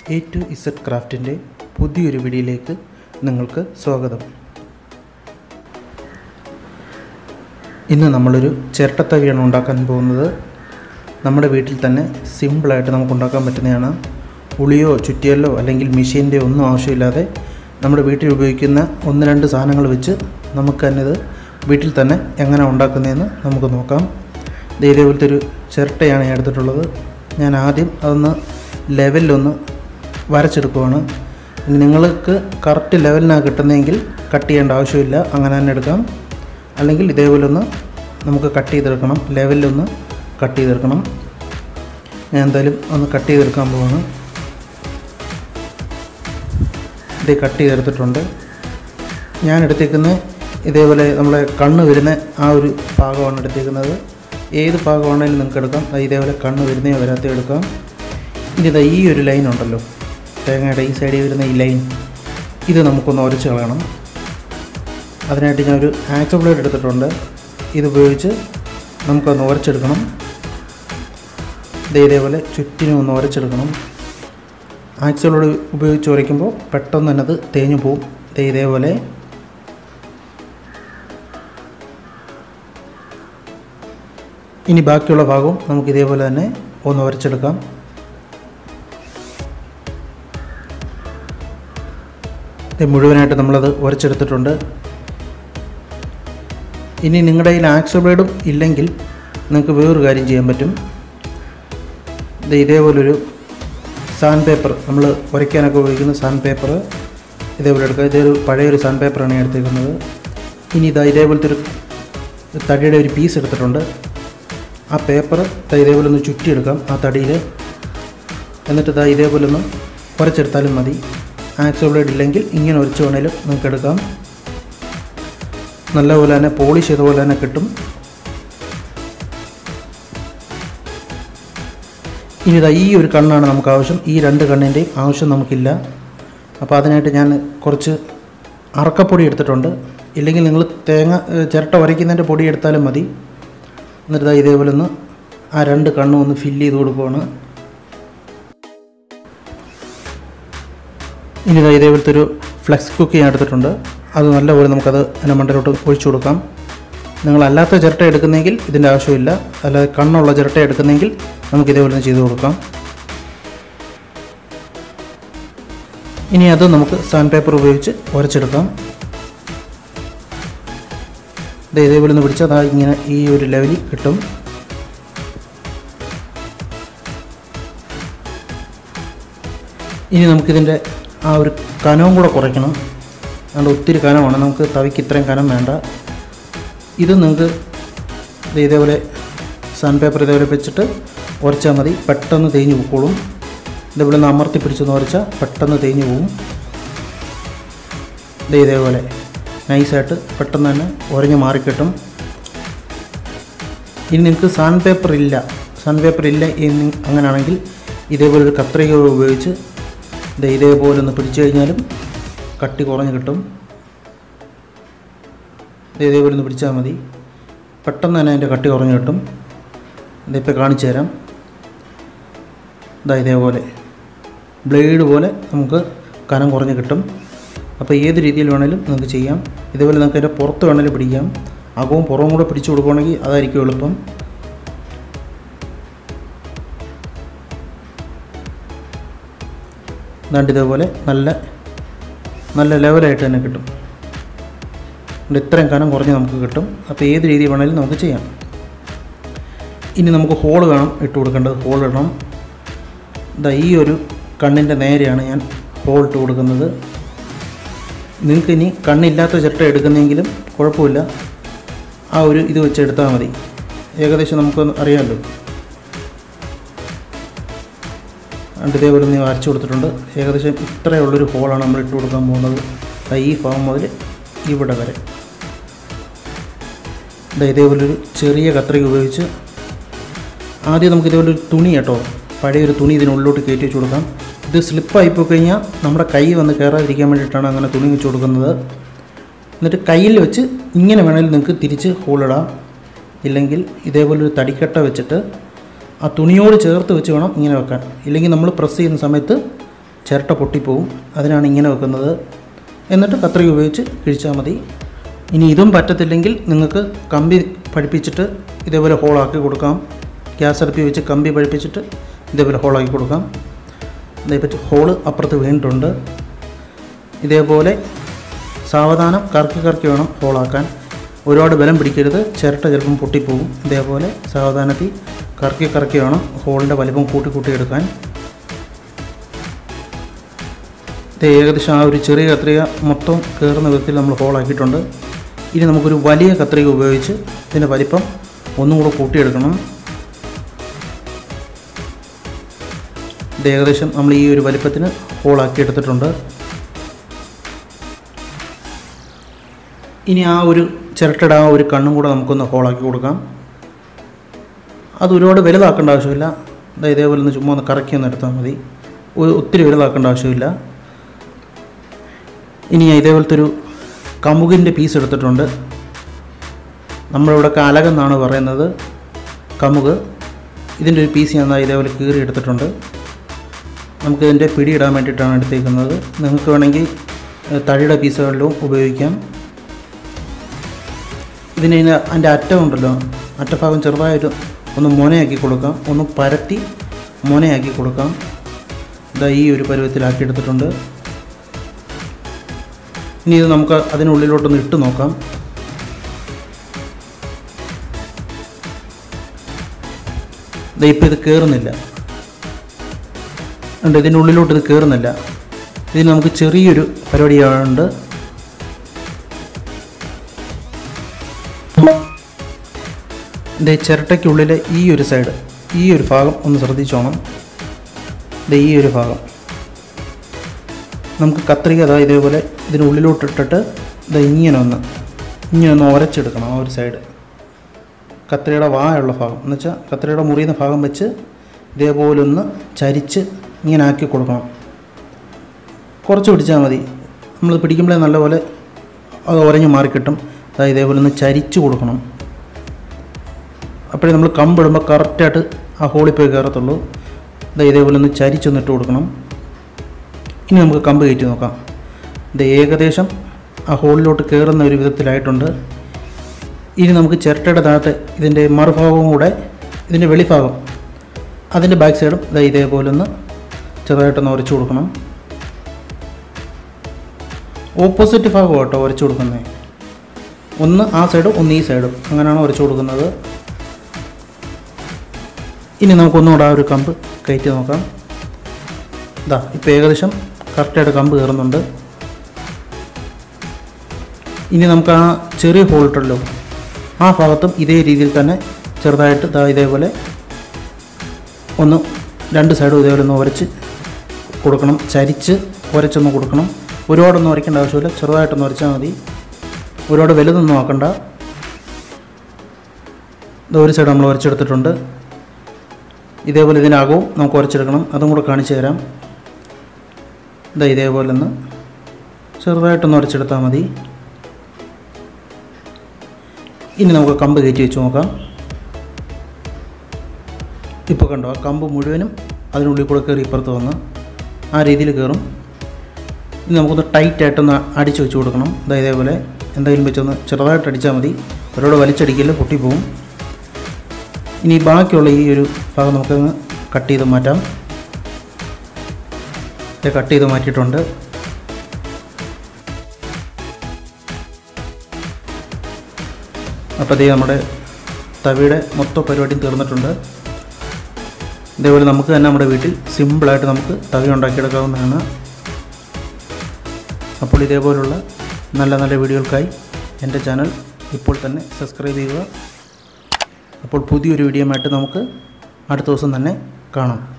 A to Z ക്രാഫ്റ്റിൻ്റെ പുതിയൊരു വീഡിയോയിലേക്ക് നിങ്ങൾക്ക് സ്വാഗതം. ഇന്ന് നമ്മളൊരു ചിരട്ടത്തവിയാണ് ഉണ്ടാക്കാൻ പോകുന്നത്. നമ്മുടെ വീട്ടിൽ തന്നെ സിമ്പിളായിട്ട് നമുക്ക് ഉണ്ടാക്കാൻ പറ്റുന്നതാണ്. ഉളിയോ ചുറ്റിയല്ലോ അല്ലെങ്കിൽ മെഷീൻ്റെ ഒന്നും ആവശ്യമില്ലാതെ നമ്മുടെ വീട്ടിൽ ഉപയോഗിക്കുന്ന ഒന്ന് രണ്ട് സാധനങ്ങൾ വെച്ച് നമുക്ക് തന്നെ ഇത് വീട്ടിൽ തന്നെ എങ്ങനെ ഉണ്ടാക്കുന്നതെന്ന് നമുക്ക് നോക്കാം. ഇതേപോലത്തെ ഒരു ചിരട്ടയാണ് ഞാൻ എടുത്തിട്ടുള്ളത്. ഞാൻ ആദ്യം അതൊന്ന് ലെവലിലൊന്ന് വരച്ചെടുക്കുവാണ്. ഇനി നിങ്ങൾക്ക് കറക്റ്റ് ലെവലിനാണ് കിട്ടുന്നതെങ്കിൽ കട്ട് ചെയ്യേണ്ട ആവശ്യമില്ല, അങ്ങനെ തന്നെ എടുക്കാം. അല്ലെങ്കിൽ ഇതേപോലെ ഒന്ന് നമുക്ക് കട്ട് ചെയ്തെടുക്കണം, ലെവലിലൊന്ന് കട്ട് ചെയ്തെടുക്കണം. ഞാൻ എന്തായാലും ഒന്ന് കട്ട് ചെയ്തെടുക്കാൻ പോവാണ്. ഇത് കട്ട് ചെയ്തെടുത്തിട്ടുണ്ട്. ഞാൻ എടുത്തേക്കുന്നത് ഇതേപോലെ നമ്മളെ കണ്ണ് വരുന്ന ആ ഒരു ഭാഗമാണ് എടുത്തേക്കുന്നത്. ഏത് ഭാഗമാണെങ്കിലും നിങ്ങൾക്ക് എടുക്കാം. ഇതേപോലെ കണ്ണ് വരുന്നേ വരാത്ത എടുക്കാം. ഇനി ഈ ഒരു ലൈൻ ഉണ്ടല്ലോ, തേങ്ങയുടെ ഈ സൈഡിൽ വരുന്ന ഈ ലൈൻ, ഇത് നമുക്കൊന്ന് ഉരച്ച് കളയണം. അതിനായിട്ട് ഞാനൊരു ആക്സോ ബ്ലേഡ് എടുത്തിട്ടുണ്ട്. ഇതുപയോഗിച്ച് നമുക്കൊന്ന് ഉരച്ചെടുക്കണം. ഇതേപോലെ ചുറ്റിനും ഒന്ന് ഉരച്ചെടുക്കണം. ആക്സോ ബ്ലേഡ് ഉപയോഗിച്ച് ഉരയ്ക്കുമ്പോൾ പെട്ടെന്ന് തന്നെ അത് തേഞ്ഞു പോവും. ഇതേപോലെ ഇനി ബാക്കിയുള്ള ഭാഗവും നമുക്ക് ഇതേപോലെ തന്നെ ഒന്ന് ഉരച്ചെടുക്കാം. മുഴുവനായിട്ട് നമ്മളത് ഉരച്ചെടുത്തിട്ടുണ്ട്. ഇനി നിങ്ങളുടെ കയ്യിൽ ആക്സോ ബ്ലേഡും ഇല്ലെങ്കിൽ നിങ്ങൾക്ക് വേറൊരു കാര്യം ചെയ്യാൻ പറ്റും. ഇതേപോലൊരു സാൻഡ് പേപ്പർ, നമ്മൾ ഉരയ്ക്കാനൊക്കെ ഉപയോഗിക്കുന്ന സാൻഡ് പേപ്പർ ഇതേപോലെ എടുക്കുക. ഇതൊരു പഴയൊരു സാൻഡ് പേപ്പറാണ് ഞാൻ എടുത്തിരിക്കുന്നത്. ഇനി ഇതേപോലത്തെ ഒരു തടിയുടെ ഒരു പീസ് എടുത്തിട്ടുണ്ട്. ആ പേപ്പർ ഇതേപോലെ ഒന്ന് ചുറ്റിയെടുക്കാം ആ തടിയിൽ. എന്നിട്ട് ഇതേപോലെ ഒന്ന് ഉരച്ചെടുത്താലും മതി. ആക്സോ ബ്ലേഡ് ഇല്ലെങ്കിൽ ഇങ്ങനെ ഉരച്ച് വേണേലും നിങ്ങൾക്ക് എടുക്കാം. നല്ലപോലെ തന്നെ പോളിഷ് ചെയ്തപോലെ തന്നെ കിട്ടും. ഇനി ഈ ഒരു കണ്ണാണ് നമുക്ക് ആവശ്യം. ഈ രണ്ട് കണ്ണിൻ്റെയും ആവശ്യം നമുക്കില്ല. അപ്പോൾ അതിനായിട്ട് ഞാൻ കുറച്ച് അറക്കപ്പൊടി എടുത്തിട്ടുണ്ട്. ഇല്ലെങ്കിൽ നിങ്ങൾ ചിരട്ട ഉരയ്ക്കുന്നതിൻ്റെ പൊടി എടുത്താലും മതി. എന്നിട്ട് ഇതേപോലെ ഒന്ന് ആ രണ്ട് കണ്ണും ഒന്ന് ഫില്ല് ചെയ്ത് കൊടുക്കുകയാണ്. ഇനി ഇതേപോലത്തെ ഒരു ഫ്ലെക്സ് കുക്കി ഞാൻ എടുത്തിട്ടുണ്ട്. അത് നല്ലപോലെ നമുക്കത് അതിൻ്റെ മണ്ടയിലോട്ട് ഒഴിച്ചു കൊടുക്കാം. നിങ്ങളല്ലാത്ത ചിരട്ട എടുക്കുന്നെങ്കിൽ ഇതിൻ്റെ ആവശ്യമില്ല. അല്ലാതെ കണ്ണുള്ള ചിരട്ട എടുക്കുന്നെങ്കിൽ നമുക്ക് ഇതേപോലെ ചെയ്ത് കൊടുക്കാം. ഇനി അത് നമുക്ക് സാൻഡ് പേപ്പർ ഉപയോഗിച്ച് ഉരച്ചെടുക്കാം. ഇതേപോലെ ഒന്ന് പിടിച്ചാൽ ഇങ്ങനെ ഈ ഒരു ലെവലിൽ കിട്ടും. ഇനി നമുക്കിതിൻ്റെ ആ ഒരു കനവും കൂടെ കുറയ്ക്കണം. അതുകൊണ്ട് ഒത്തിരി കനമാണ്, നമുക്ക് തവിക്ക് ഇത്രയും കനം വേണ്ട. ഇത് നിങ്ങൾക്ക് ഇതേപോലെ സാൻഡ് പേപ്പർ ഇതേപോലെ വെച്ചിട്ട് ഉരച്ചാൽ മതി. പെട്ടെന്ന് തേഞ്ഞ് പൊക്കോളും. ഇതേപോലെ ഒന്ന് അമർത്തി പിടിച്ചൊന്ന് ഉരച്ചാൽ പെട്ടെന്ന് തേഞ്ഞ് പോവും. ഇതേപോലെ നൈസായിട്ട് പെട്ടെന്ന് തന്നെ ഉരഞ്ഞ് മാറിക്കിട്ടും. ഇനി നിങ്ങൾക്ക് സാൻഡ് പേപ്പർ ഇല്ല എന്ന് അങ്ങനെയാണെങ്കിൽ ഇതേപോലെ ഒരു കത്രിക ഉപയോഗിച്ച് ഇതേപോലെ ഒന്ന് പിടിച്ചു കഴിഞ്ഞാലും കട്ടി കുറഞ്ഞ് കിട്ടും. ഇതേപോലെ ഒന്ന് പിടിച്ചാൽ മതി, പെട്ടെന്ന് തന്നെ അതിൻ്റെ കട്ടി കുറഞ്ഞ് കിട്ടും. ഇതിപ്പോൾ കാണിച്ചു തരാം. ഇതേപോലെ ബ്ലേഡ് പോലെ നമുക്ക് കനം കുറഞ്ഞ് കിട്ടും. അപ്പോൾ ഏത് രീതിയിൽ വേണമെങ്കിലും നിങ്ങൾക്ക് ചെയ്യാം. ഇതേപോലെ നിങ്ങൾക്ക് അതിൻ്റെ പുറത്ത് വേണമെങ്കിലും പിടിക്കാം. അകവും പുറവും കൂടെ പിടിച്ചു കൊടുക്കുകയാണെങ്കിൽ അതായിരിക്കും എളുപ്പം. ഇതേപോലെ നല്ല ലെവലായിട്ട് തന്നെ കിട്ടും. ഇത്രയും കനം കുറഞ്ഞ് നമുക്ക് കിട്ടും. അപ്പോൾ ഏത് രീതി വേണമെങ്കിലും നമുക്ക് ചെയ്യാം. ഇനി നമുക്ക് ഹോൾ വേണം ഇട്ട് കൊടുക്കേണ്ടത്. ഹോൾ ഇടണം. ഈ ഒരു കണ്ണിൻ്റെ നേരെയാണ് ഞാൻ ഹോൾ ഇട്ട് കൊടുക്കുന്നത്. നിങ്ങൾക്ക് ഇനി കണ്ണില്ലാത്ത ചിരട്ട എടുക്കുന്നെങ്കിലും കുഴപ്പമില്ല, ആ ഒരു ഇത് വെച്ച് എടുത്താൽ മതി. ഏകദേശം നമുക്കൊന്ന് അറിയാമല്ലോ. ഇതേപോലെ നീ വരച്ചു കൊടുത്തിട്ടുണ്ട്. ഏകദേശം ഇത്രയുള്ളൊരു ഹോളാണ് നമ്മൾ ഇട്ട് കൊടുക്കാൻ പോകുന്നത്. ഈ ഭാഗം മുതൽ ഇവിടെ വരെ. ഇതേപോലൊരു ചെറിയ കത്രിക ഉപയോഗിച്ച് ആദ്യം നമുക്ക് ഇതേപോലെ ഒരു തുണി കേട്ടോ, പഴയൊരു തുണി ഇതിനുള്ളിലോട്ട് കയറ്റി വെച്ച് കൊടുക്കാം. ഇത് സ്ലിപ്പായി പോയി കഴിഞ്ഞാൽ നമ്മുടെ കൈ വന്ന് കയറാതിരിക്കാൻ വേണ്ടിയിട്ടാണ് അങ്ങനെ തുണി വെച്ച് കൊടുക്കുന്നത്. എന്നിട്ട് കയ്യിൽ വെച്ച് ഇങ്ങനെ വേണമെങ്കിൽ നിങ്ങൾക്ക് തിരിച്ച് ഹോളിടാം. ഇല്ലെങ്കിൽ ഇതേപോലൊരു തടിക്കട്ട വെച്ചിട്ട് ആ തുണിയോട് ചേർത്ത് വെച്ച് വേണം ഇങ്ങനെ വെക്കാൻ. ഇല്ലെങ്കിൽ നമ്മൾ പ്രസ് ചെയ്യുന്ന സമയത്ത് ചിരട്ട പൊട്ടിപ്പോവും. അതിനാണ് ഇങ്ങനെ വെക്കുന്നത്. എന്നിട്ട് കത്രിക ഉപയോഗിച്ച് കിഴിച്ചാൽ മതി. ഇനി ഇതും പറ്റത്തില്ലെങ്കിൽ നിങ്ങൾക്ക് കമ്പി പഠിപ്പിച്ചിട്ട് ഇതേപോലെ ഹോളാക്കി കൊടുക്കാം. ഗ്യാസ് അടുപ്പിൽ വെച്ച് കമ്പി പഠിപ്പിച്ചിട്ട് ഇതേപോലെ ഹോളാക്കി കൊടുക്കാം. അതേപറ്റി ഹോള് അപ്പുറത്ത് വീണിട്ടുണ്ട്. ഇതേപോലെ സാവധാനം കറക്കി വേണം ഹോളാക്കാൻ. ഒരുപാട് ബലം പിടിക്കരുത്, ചിരട്ട ചിലപ്പം പൊട്ടിപ്പോവും. ഇതേപോലെ സാവധാനത്തിൽ കറക്കി വേണം ഹോളിൻ്റെ വലിപ്പം കൂട്ടി എടുക്കാൻ. ഇത് ഏകദേശം ആ ഒരു ചെറിയ കത്രിക മൊത്തം കയറുന്ന വിധത്തിൽ നമ്മൾ ഹോളാക്കിയിട്ടുണ്ട്. ഇനി നമുക്കൊരു വലിയ കത്രിക ഉപയോഗിച്ച് ഇതിൻ്റെ വലിപ്പം ഒന്നും കൂടെ കൂട്ടിയെടുക്കണം. ഇത് ഏകദേശം നമ്മൾ ഈ ഒരു വലിപ്പത്തിന് ഹോളാക്കി എടുത്തിട്ടുണ്ട്. ഇനി ആ ഒരു ചിരട്ടയുടെ ആ ഒരു കണ്ണും കൂടെ നമുക്കൊന്ന് ഹോളാക്കി കൊടുക്കാം. അത് ഒരുപാട് വലുതാക്കേണ്ട ആവശ്യമില്ല. ഇതേപോലെ ഒന്ന് ചുമ്മാ ഒന്ന് കറക്കി ഒന്ന് എടുത്താൽ മതി. ഒത്തിരി വലുതാക്കേണ്ട ആവശ്യമില്ല. ഇനി ഇതേപോലത്തെ ഒരു കമുകിൻ്റെ പീസ് എടുത്തിട്ടുണ്ട്. നമ്മളിവിടെ അലകെന്നാണ് പറയുന്നത്, കമുക്. ഇതിൻ്റെ ഒരു പീസ് ഞാൻ ഇതേപോലെ കീറി എടുത്തിട്ടുണ്ട്. നമുക്കിതിൻ്റെ പിടിയിടാൻ വേണ്ടിയിട്ടാണ് എടുത്തേക്കുന്നത്. നിങ്ങൾക്ക് വേണമെങ്കിൽ തടിയുടെ പീസുകളിലും ഉപയോഗിക്കാം. അതിൻ്റെ അറ്റമുണ്ടല്ലോ, അറ്റഭാഗം ചെറുതായിട്ട് ഒന്ന് മൊനയാക്കി കൊടുക്കാം, ഒന്ന് പരത്തി മൊനയാക്കി കൊടുക്കാം. ഈ ഒരു പരുവത്തിലാക്കി എടുത്തിട്ടുണ്ട്. ഇനി ഇത് നമുക്ക് അതിനുള്ളിലോട്ടൊന്ന് ഇട്ട് നോക്കാം. ഇപ്പോൾ ഇത് കയറുന്നില്ല, ഇതിൻ്റെ ഉള്ളിലോട്ട് ഇത് കയറുന്നില്ല. ഇതിന് നമുക്ക് ചെറിയൊരു പരിപാടിയുണ്ട്. ഇതിൻ്റെ ചിരട്ടയ്ക്കുള്ളിലെ ഈ ഒരു സൈഡ്, ഈ ഒരു ഭാഗം ഒന്ന് ശ്രദ്ധിച്ചോണം. ഈ ഒരു ഭാഗം നമുക്ക് കത്രിക ഇതേപോലെ ഇതിനുള്ളിലോട്ടിട്ടിട്ട് ഇങ്ങനെ ഒന്ന് ഉരച്ചെടുക്കണം. ആ ഒരു സൈഡ് കത്രികയുടെ വായുള്ള ഭാഗം എന്ന് വെച്ചാൽ കത്രികയുടെ മുറിയുന്ന ഭാഗം വെച്ച് ഇതേപോലെ ഒന്ന് ചരിച്ച് ഇങ്ങനെ ആക്കി കൊടുക്കണം. കുറച്ച് പിടിച്ചാൽ മതി. നമ്മൾ പിടിക്കുമ്പോഴേ നല്ലപോലെ അത് ഉരഞ്ഞ് മാറിക്കിട്ടും. ഇതേപോലെ ഒന്ന് ചരിച്ച് കൊടുക്കണം. അപ്പോഴേ നമ്മൾ കമ്പിടുമ്പോൾ കറക്റ്റായിട്ട് ആ ഹോളിൽ പോയി കയറത്തുള്ളൂ. ഇതേപോലെ ഒന്ന് ചരിച്ചൊന്നിട്ട് കൊടുക്കണം. ഇനി നമുക്ക് കമ്പ് കയറ്റി നോക്കാം. ഇത് ഏകദേശം ആ ഹോളിലോട്ട് കയറുന്ന ഒരു വിധത്തിലായിട്ടുണ്ട്. ഇനി നമുക്ക് ചിരട്ടയുടെ താഴത്ത് ഇതിൻ്റെ മറുഭാഗവും കൂടെ, ഇതിൻ്റെ വെളിഭാഗം, അതിൻ്റെ ബാക്ക് സൈഡും ഇതേപോലെ ഒന്ന് ചെറുതായിട്ടൊന്ന് ഉരച്ചു കൊടുക്കണം. ഓപ്പോസിറ്റ് ഭാഗം കേട്ടോ ഉരച്ചു കൊടുക്കുന്നത്. ഒന്ന് ആ സൈഡും ഒന്ന് ഈ സൈഡും, അങ്ങനെയാണ് ഉരച്ചു കൊടുക്കുന്നത്. ഇനി നമുക്കൊന്നുകൂടെ ആ ഒരു കമ്പ് കയറ്റി നോക്കാം. ഇപ്പോൾ ഏകദേശം കറക്റ്റായിട്ട് കമ്പ് കയറുന്നുണ്ട്. ഇനി നമുക്ക് ആ ചെറിയ ഹോൾട്ടല്ലോ ആ ഭാഗത്തും ഇതേ രീതിയിൽ തന്നെ ചെറുതായിട്ട് ഇതേപോലെ ഒന്ന് രണ്ട് സൈഡും ഇതേപോലെ ഒന്ന് ഉരച്ച് കൊടുക്കണം. ചരിച്ച് ഉരച്ചൊന്ന് കൊടുക്കണം. ഒരുപാടൊന്നും ഉരയ്ക്കേണ്ട ആവശ്യമില്ല, ചെറുതായിട്ടൊന്ന് ഉരച്ചാൽ മതി. ഒരുപാട് വലുതൊന്നും ആക്കണ്ട. ഒരു സൈഡ് നമ്മൾ ഉരച്ചെടുത്തിട്ടുണ്ട്. ഇതേപോലെ ഇതിനകവും നമുക്ക് ഉരച്ചെടുക്കണം. അതും കൂടെ കാണിച്ചു തരാം. ഇതേപോലെ ഒന്ന് ചെറുതായിട്ടൊന്ന് ഉരച്ചെടുത്താൽ മതി. ഇനി നമുക്ക് കമ്പ് കയറ്റി വെച്ച് നോക്കാം. ഇപ്പോൾ കണ്ടോ, കമ്പ് മുഴുവനും അതിനുള്ളിൽ കൂടെ കയറി ഇപ്പുറത്ത് വന്ന് ആ രീതിയിൽ കയറും. ഇനി നമുക്കൊന്ന് ടൈറ്റായിട്ടൊന്ന് അടിച്ച് വെച്ച് കൊടുക്കണം. ഇതേപോലെ എന്തെങ്കിലും വെച്ചൊന്ന് ചെറുതായിട്ട് അടിച്ചാൽ മതി. ഒരുപാട് വലിച്ചടിക്കല്, പൊട്ടിപ്പോവും. ഇനി ബാക്കിയുള്ള ഈ ഒരു ഭാഗം നമുക്കങ്ങ് കട്ട് ചെയ്ത് മാറ്റാം. കട്ട് ചെയ്ത് മാറ്റിയിട്ടുണ്ട്. അപ്പോൾ നമ്മുടെ തവിയുടെ മൊത്തം പരിപാടിയും തീർന്നിട്ടുണ്ട്. ഇതേപോലെ നമുക്ക് തന്നെ നമ്മുടെ വീട്ടിൽ സിമ്പിളായിട്ട് നമുക്ക് തവി ഉണ്ടാക്കിയെടുക്കാവുന്നതാണ്. അപ്പോൾ ഇതേപോലുള്ള നല്ല നല്ല വീഡിയോകൾക്കായി എൻ്റെ ചാനൽ ഇപ്പോൾ തന്നെ സബ്സ്ക്രൈബ് ചെയ്യുക. അപ്പോൾ പുതിയൊരു വീഡിയോയുമായിട്ട് നമുക്ക് അടുത്ത ദിവസം തന്നെ കാണാം.